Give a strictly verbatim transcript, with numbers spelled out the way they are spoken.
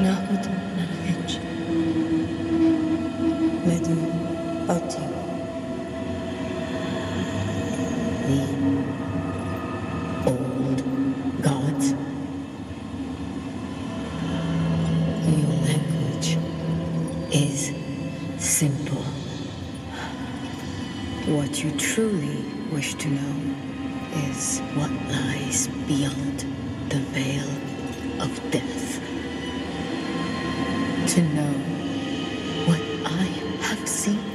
ناخد نرجع مدو Buteyma. The old gods. Your language is simple. What you truly wish to know is what lies beyond the veil of death. To know what I have seen